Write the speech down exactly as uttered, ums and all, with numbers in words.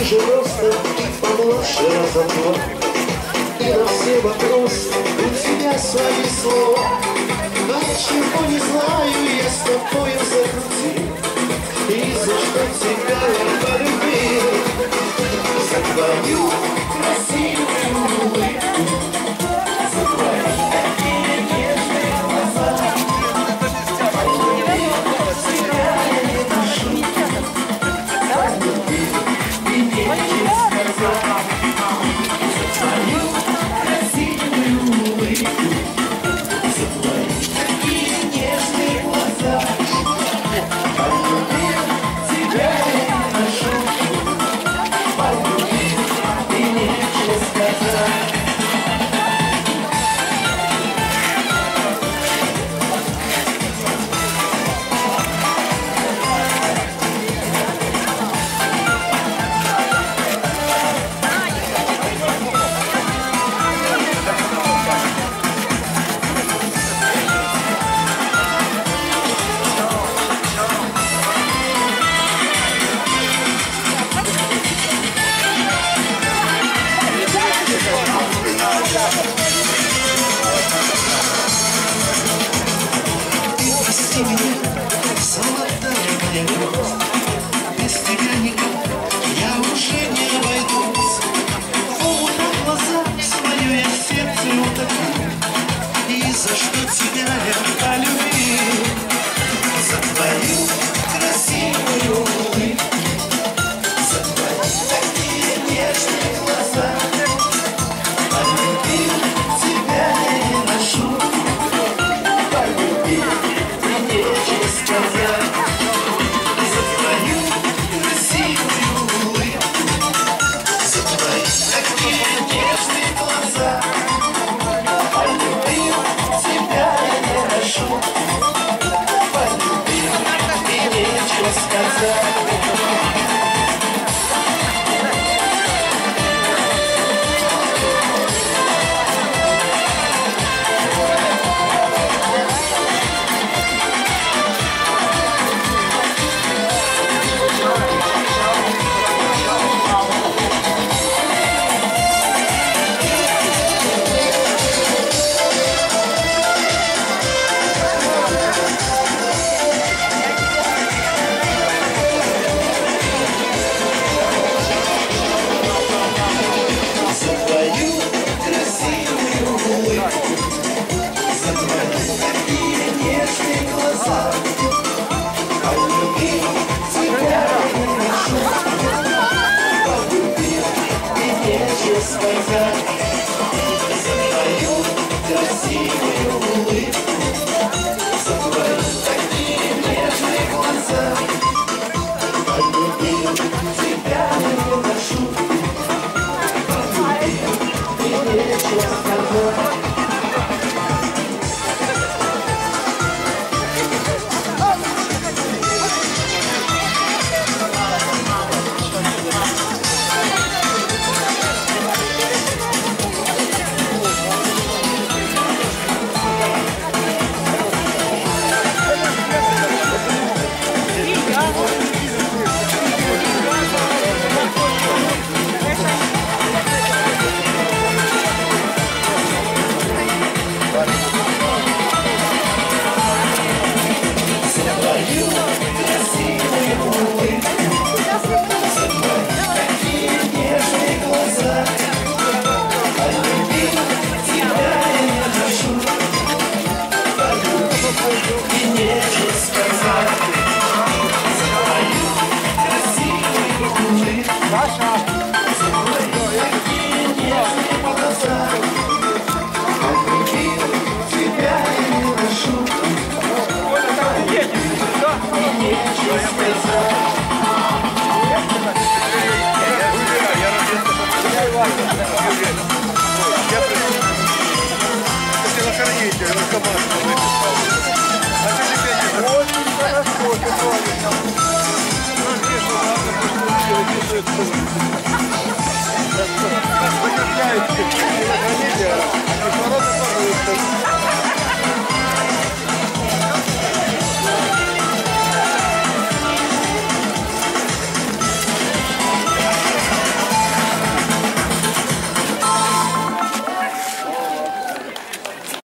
ниже роста, помладше разом. И на все вопросы у тебя свои слова. А чего не знаю, я с тобою закрутил. И за что тебя я полюбил, за твою красивую улыбку, за твои такие нежные глаза. Полюбил тебя я не нашу, полюбил и нечего сказать. За твою красивую улыбку, за твои такие нежные глаза. Золотая моя любовь, без тебя никак я уже не обойдусь. В умных глазах свое я сердце утопил, и за что тебя я полюбил, за твою красивую улыбку, за твои такие нежные глаза. Полюбил тебя я не ношу, полюбил и нечего сказать. За твою красивую улыбку, за твои такие нежные глаза. Полюбил тебя я не ношу, полюбил и нечего сказать. Сказать, за твою красивую улыбку, за твои такие нежные глаза. Полюбил тебя не ношу, полюбил и нечего сказать. Очень хорошо, ты правильно.